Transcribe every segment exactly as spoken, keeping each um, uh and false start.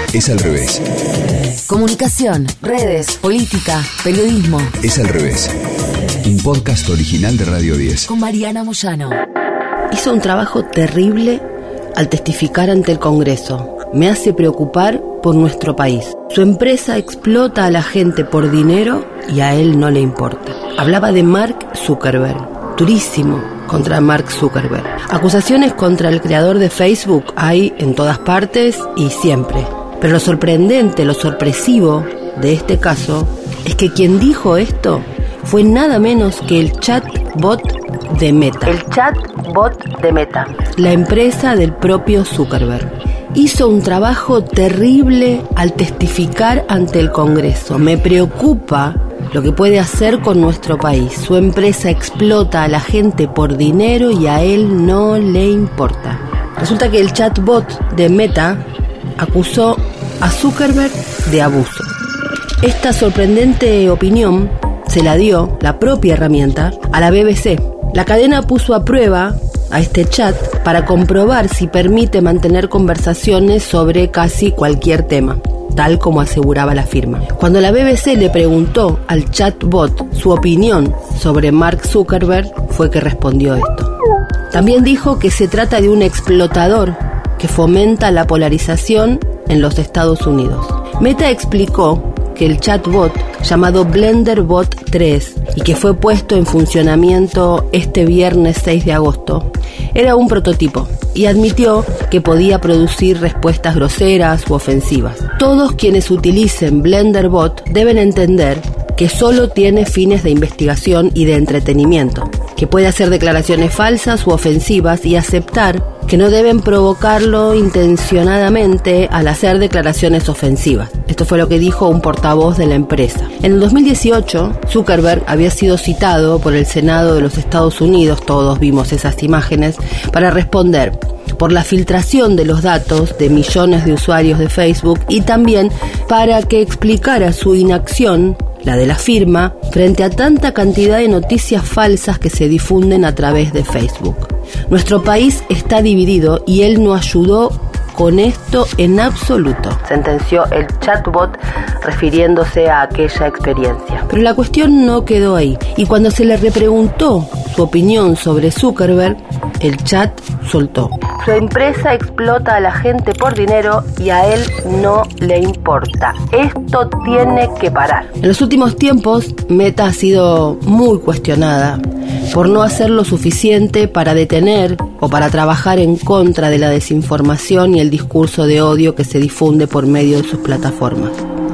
Es al revés. Comunicación, redes, política, periodismo. Es al revés. Un podcast original de Radio diez. Con Mariana Moyano. Hizo un trabajo terrible al testificar ante el Congreso. Me hace preocupar por nuestro país. Su empresa explota a la gente por dinero y a él no le importa. Hablaba de Mark Zuckerberg. Durísimo contra Mark Zuckerberg. Acusaciones contra el creador de Facebook hay en todas partes y siempre. Pero lo sorprendente, lo sorpresivo de este caso es que quien dijo esto fue nada menos que el chatbot de Meta. El chatbot de Meta, la empresa del propio Zuckerberg. Hizo un trabajo terrible al testificar ante el Congreso. Me preocupa lo que puede hacer con nuestro país. Su empresa explota a la gente por dinero y a él no le importa. Resulta que el chatbot de Meta acusó a Zuckerberg de abuso. Esta sorprendente opinión se la dio la propia herramienta a la B B C. La cadena puso a prueba a este chat para comprobar si permite mantener conversaciones sobre casi cualquier tema, tal como aseguraba la firma. Cuando la B B C le preguntó al chatbot su opinión sobre Mark Zuckerberg, fue que respondió esto. También dijo que se trata de un explotador que fomenta la polarización en los Estados Unidos. Meta explicó que el chatbot llamado BlenderBot tres y que fue puesto en funcionamiento este viernes seis de agosto era un prototipo y admitió que podía producir respuestas groseras u ofensivas. Todos quienes utilicen BlenderBot deben entender que solo tiene fines de investigación y de entretenimiento, que puede hacer declaraciones falsas u ofensivas y aceptar que no deben provocarlo intencionadamente al hacer declaraciones ofensivas. Esto fue lo que dijo un portavoz de la empresa. En el dos mil dieciocho, Zuckerberg había sido citado por el Senado de los Estados Unidos, todos vimos esas imágenes, para responder por la filtración de los datos de millones de usuarios de Facebook y también para que explicara su inacción, la de la firma, frente a tanta cantidad de noticias falsas que se difunden a través de Facebook. Nuestro país está dividido y él no ayudó con esto en absoluto, sentenció el chatbot refiriéndose a aquella experiencia. Pero la cuestión no quedó ahí, y cuando se le repreguntó su opinión sobre Zuckerberg, el chat soltó: su empresa explota a la gente por dinero y a él no le importa. Esto tiene que parar. En los últimos tiempos, Meta ha sido muy cuestionada por no hacer lo suficiente para detener o para trabajar en contra de la desinformación y el discurso de odio que se difunde por medio de sus plataformas.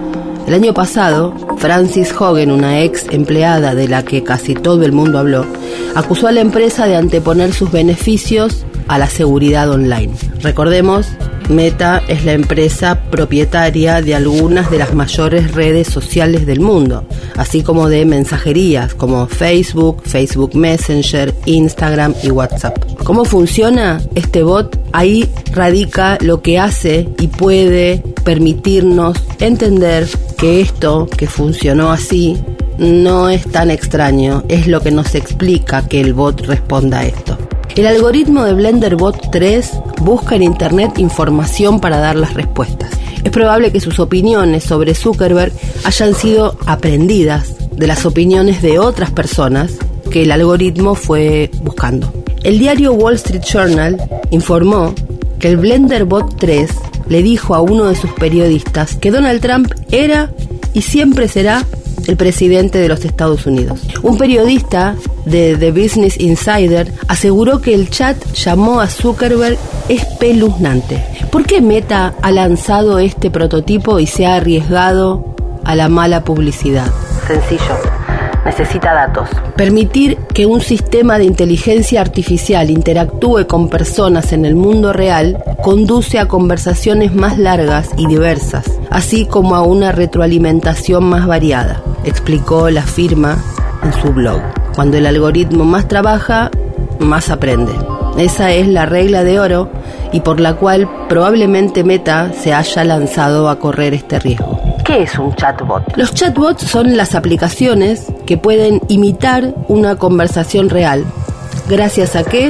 El año pasado, Frances Haugen, una ex empleada de la que casi todo el mundo habló, acusó a la empresa de anteponer sus beneficios a la seguridad online. Recordemos, Meta es la empresa propietaria de algunas de las mayores redes sociales del mundo, así como de mensajerías como Facebook, Facebook Messenger, Instagram y WhatsApp. ¿Cómo funciona este bot? Ahí radica lo que hace y puede permitirnos entender que esto que funcionó así no es tan extraño, es lo que nos explica que el bot responda a esto. El algoritmo de BlenderBot tres busca en internet información para dar las respuestas. Es probable que sus opiniones sobre Zuckerberg hayan sido aprendidas de las opiniones de otras personas que el algoritmo fue buscando. El diario Wall Street Journal informó que el BlenderBot tres le dijo a uno de sus periodistas que Donald Trump era y siempre será el presidente de los Estados Unidos. Un periodista de The Business Insider aseguró que el chat llamó a Zuckerberg espeluznante. ¿Por qué Meta ha lanzado este prototipo y se ha arriesgado a la mala publicidad? Sencillo. Necesita datos. Permitir que un sistema de inteligencia artificial interactúe con personas en el mundo real conduce a conversaciones más largas y diversas, así como a una retroalimentación más variada, explicó la firma en su blog. Cuando el algoritmo más trabaja, más aprende. Esa es la regla de oro y por la cual probablemente Meta se haya lanzado a correr este riesgo. ¿Qué es un chatbot? Los chatbots son las aplicaciones que pueden imitar una conversación real. ¿Gracias a qué?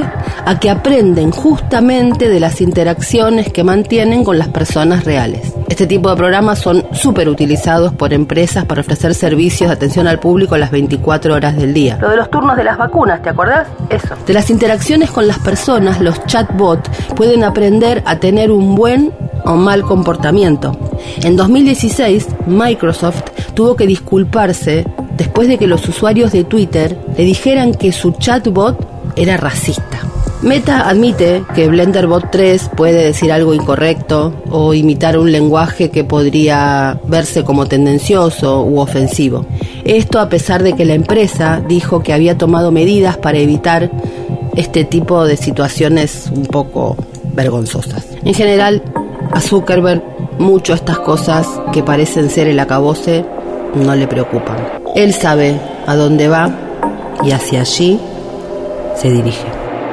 a que aprenden justamente de las interacciones que mantienen con las personas reales. Este tipo de programas son súper utilizados por empresas para ofrecer servicios de atención al público las veinticuatro horas del día. Lo de los turnos de las vacunas, ¿te acordás? Eso. De las interacciones con las personas, los chatbots pueden aprender a tener un buen o mal comportamiento. En dos mil dieciséis, Microsoft tuvo que disculparse después de que los usuarios de Twitter le dijeran que su chatbot era racista. Meta admite que BlenderBot tres puede decir algo incorrecto o imitar un lenguaje que podría verse como tendencioso u ofensivo. Esto a pesar de que la empresa dijo que había tomado medidas para evitar este tipo de situaciones un poco vergonzosas. En general, a Zuckerberg mucho estas cosas que parecen ser el acabose no le preocupan. Él sabe a dónde va y hacia allí se dirige.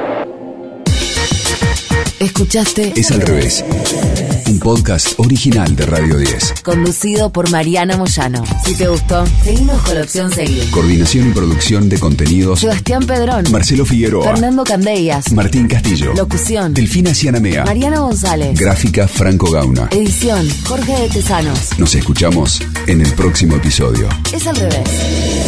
Escuchaste Es al revés. Un podcast original de Radio diez. Conducido por Mariana Moyano. Si te gustó, seguimos con la opción seguir. Coordinación y producción de contenidos: Sebastián Pedrón, Marcelo Figueroa, Fernando Candellas, Martín Castillo. Locución: Delfina Cianamea. Mariana González. Gráfica: Franco Gauna. Edición: Jorge de Tesanos. Nos escuchamos en el próximo episodio. Es al revés.